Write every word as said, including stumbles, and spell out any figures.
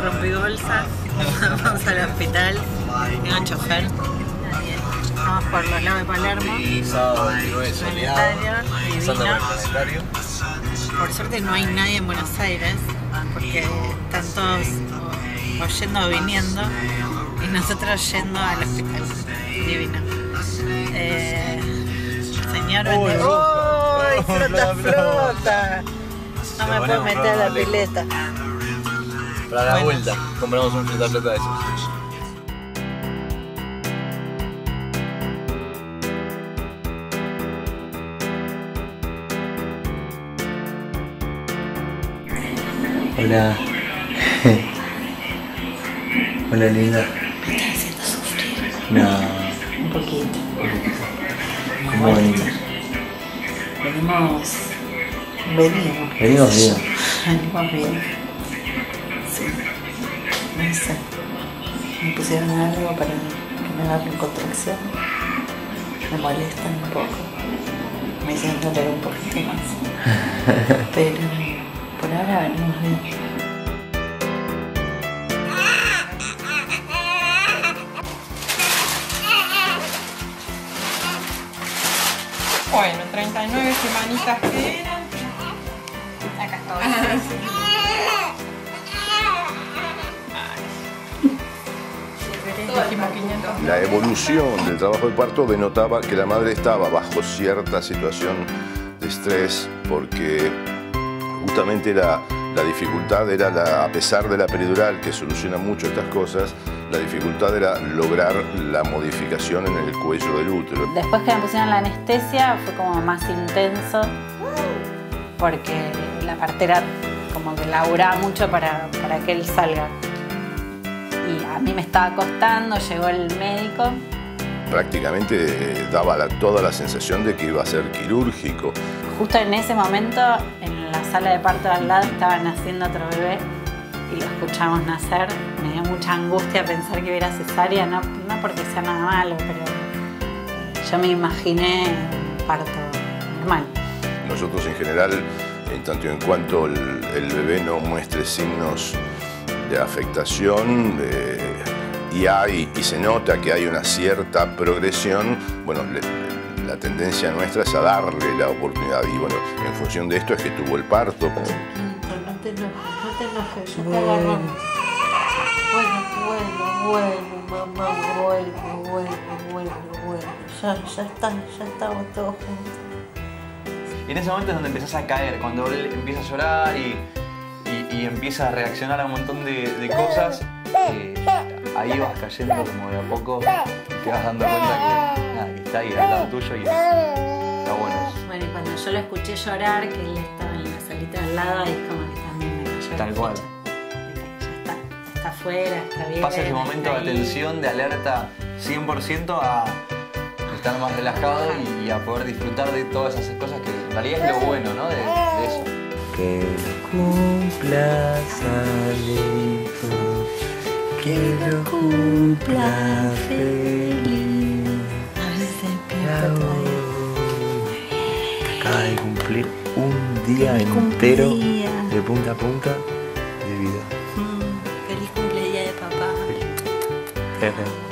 rompebolsas, vamos al hospital, tengo chofer. Vamos por los lados de Palermo. Sábado veintinueve soleado. Planetario. Por suerte no hay nadie en Buenos Aires, porque están todos o yendo o viniendo y nosotros yendo al hospital. Divino. Eh, señor vendedor. ¡Ay, flota, flota! No me puedo meter a la pileta. Para la bueno. vuelta, compramos un flota flota de esos. Hola. Hola, linda. Me están haciendo sufrir. No. Un poquito. ¿Cómo venimos? Venimos. Venimos. Venimos bien. Venimos bien. Sí. No sé. Me pusieron algo para que me agarren contracción. Me molestan un poco. Me hicieron doler un poquito más. Pero por ahora venimos bien. Bueno, treinta y nueve semanitas que eran. Acá estoy. La evolución del trabajo de parto denotaba que la madre estaba bajo cierta situación de estrés porque justamente la, la dificultad era, la, a pesar de la peridural que soluciona mucho estas cosas, la dificultad era lograr la modificación en el cuello del útero. Después que me pusieron la anestesia fue como más intenso porque la partera como que laburaba mucho para, para que él salga. Y a mí me estaba costando, llegó el médico. Prácticamente daba la, toda la sensación de que iba a ser quirúrgico. Justo en ese momento, en la sala de parto de al lado, estaba naciendo otro bebé y lo escuchamos nacer. Me dio mucha angustia pensar que hubiera cesárea, no, no porque sea nada malo, pero yo me imaginé un parto normal. Nosotros en general, en tanto y en cuanto el, el bebé no muestre signos de afectación eh, y hay y se nota que hay una cierta progresión, bueno, le, la tendencia nuestra es a darle la oportunidad y bueno, en función de esto es que tuvo el parto. No te enojes, no te enojes, yo te agarro. Bueno, bueno, bueno, mamá, bueno, bueno, bueno, bueno. Ya, ya están, ya estamos todos juntos. Y en ese momento es donde empezás a caer, cuando él empieza a llorar y, y, y empieza a reaccionar a un montón de, de cosas, eh, ahí vas cayendo como de a poco y te vas dando cuenta que, nada, que está ahí al lado tuyo y es, está bueno. Bueno, y cuando yo lo escuché llorar, que él estaba en la salita al lado, ahí es como que también me cayó. Tal cual. Ya está, está afuera, está bien. Pasa ese momento de atención, de alerta cien por ciento a estar más relajado y, y a poder disfrutar de todas esas cosas que en realidad es lo bueno, ¿no? De, de eso. Que cumpla Salito, que lo cumpla feliz. A ver si despierta todavía. Acaba de cumplir un día entero de punta a punta de vida. Mm, feliz cumpleaños de papá. Jeje.